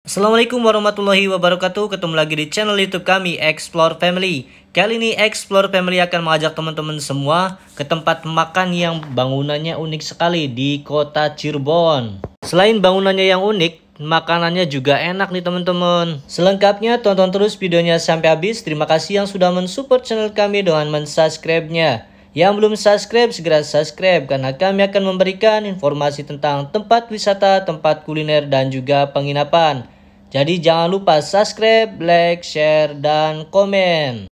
Assalamualaikum warahmatullahi wabarakatuh. Ketemu lagi di channel YouTube kami Explore Family. Kali ini Explore Family akan mengajak teman-teman semua ke tempat makan yang bangunannya unik sekali di kota Cirebon. Selain bangunannya yang unik, makanannya juga enak nih teman-teman. Selengkapnya tonton terus videonya sampai habis. Terima kasih yang sudah mensupport channel kami dengan mensubscribe-nya. Yang belum subscribe, segera subscribe karena kami akan memberikan informasi tentang tempat wisata, tempat kuliner, dan juga penginapan. Jadi jangan lupa subscribe, like, share, dan komen.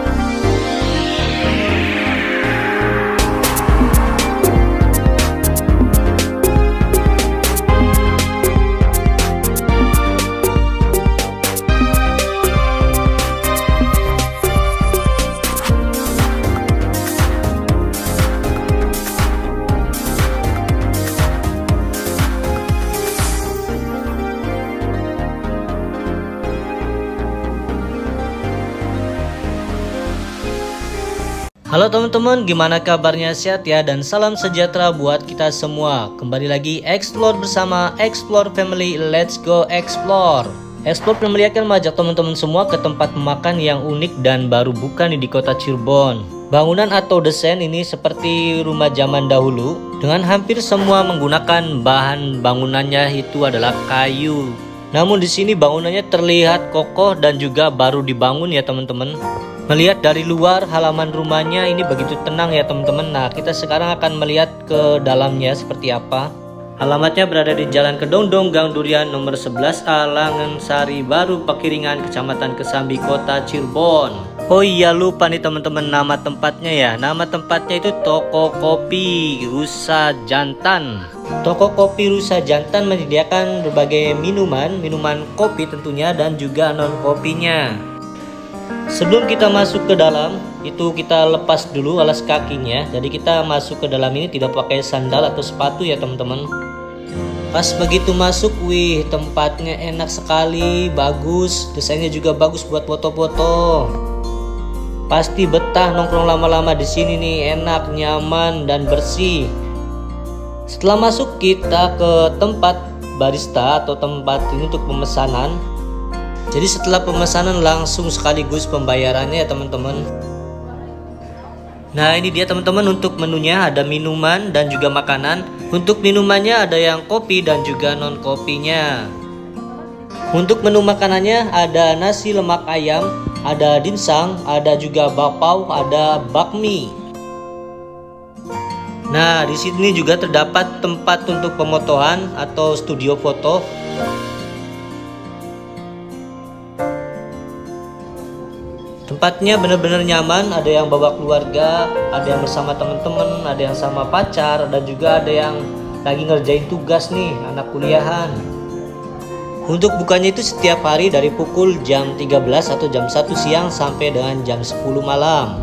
Halo teman-teman, gimana kabarnya? Sehat ya? Dan salam sejahtera buat kita semua. Kembali lagi Explore bersama Explore Family. Let's go explore. Explore Family akan mengajak teman-teman semua ke tempat makan yang unik dan baru buka nih di kota Cirebon. Bangunan atau desain ini seperti rumah zaman dahulu, dengan hampir semua menggunakan bahan bangunannya itu adalah kayu. Namun di sini bangunannya terlihat kokoh dan juga baru dibangun ya teman-teman. Melihat dari luar halaman rumahnya ini begitu tenang ya teman-teman. Nah, kita sekarang akan melihat ke dalamnya seperti apa. Alamatnya berada di Jalan Kedongdong, Gang Durian nomor 11A, Langen Sari Baru, Pekiringan, Kecamatan Kesambi, Kota Cirebon. Oh iya, lupa nih teman-teman nama tempatnya ya. Nama tempatnya itu Toko Kopi Rusa Jantan. Toko Kopi Rusa Jantan menyediakan berbagai minuman kopi tentunya dan juga non kopinya. Sebelum kita masuk ke dalam, itu kita lepas dulu alas kakinya. Jadi kita masuk ke dalam ini tidak pakai sandal atau sepatu ya teman-teman. Pas begitu masuk, wih, tempatnya enak sekali, bagus, desainnya juga bagus buat foto-foto. Pasti betah nongkrong lama-lama di sini nih, enak, nyaman dan bersih. Setelah masuk, kita ke tempat barista atau tempat ini untuk pemesanan. Jadi setelah pemesanan langsung sekaligus pembayarannya ya teman-teman. Nah, ini dia teman-teman untuk menunya, ada minuman dan juga makanan. Untuk minumannya ada yang kopi dan juga non kopinya. Untuk menu makanannya ada nasi lemak ayam, ada dimsum, ada juga bakpao, ada bakmi. Nah, di sini juga terdapat tempat untuk pemotoan atau studio foto. Tempatnya benar-benar nyaman, ada yang bawa keluarga, ada yang bersama teman-teman, ada yang sama pacar, dan juga ada yang lagi ngerjain tugas nih, anak kuliahan. Untuk bukanya itu setiap hari dari pukul jam 13 atau jam 1 siang sampai dengan jam 10 malam.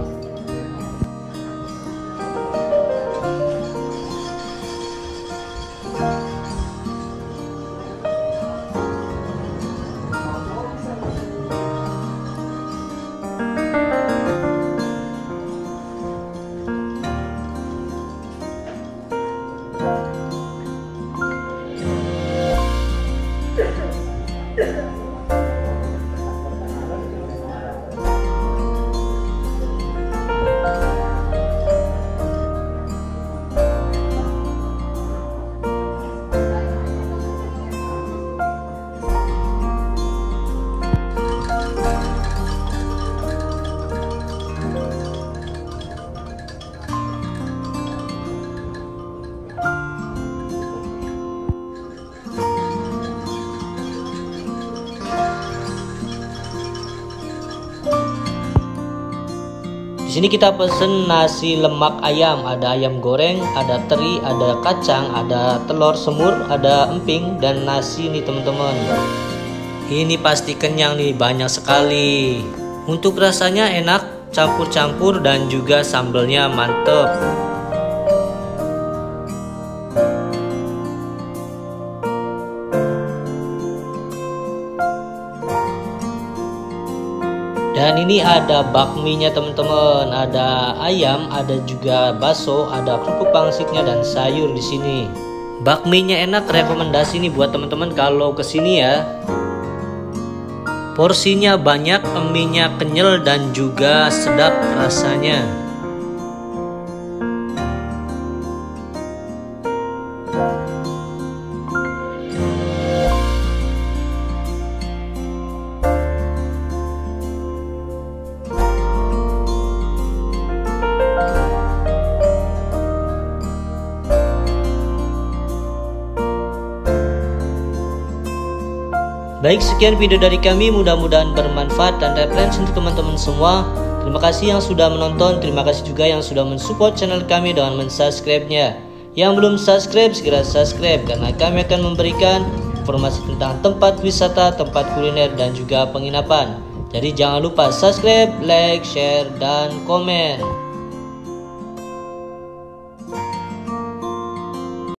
Di sini kita pesen nasi lemak ayam, ada ayam goreng, ada teri, ada kacang, ada telur semur, ada emping dan nasi nih teman-teman. Ini pasti kenyang nih, banyak sekali. Untuk rasanya enak, campur-campur dan juga sambelnya mantep. Dan ini ada bakminya teman-teman, ada ayam, ada juga bakso, ada kerupuk pangsitnya dan sayur di sini. Bakminya enak, rekomendasi nih buat teman-teman kalau kesini ya. Porsinya banyak, mie-nya kenyal dan juga sedap rasanya. Baik, sekian video dari kami, mudah-mudahan bermanfaat dan referensi untuk teman-teman semua. Terima kasih yang sudah menonton, terima kasih juga yang sudah mensupport channel kami dengan mensubscribe-nya. Yang belum subscribe, segera subscribe karena kami akan memberikan informasi tentang tempat wisata, tempat kuliner, dan juga penginapan. Jadi jangan lupa subscribe, like, share, dan komen.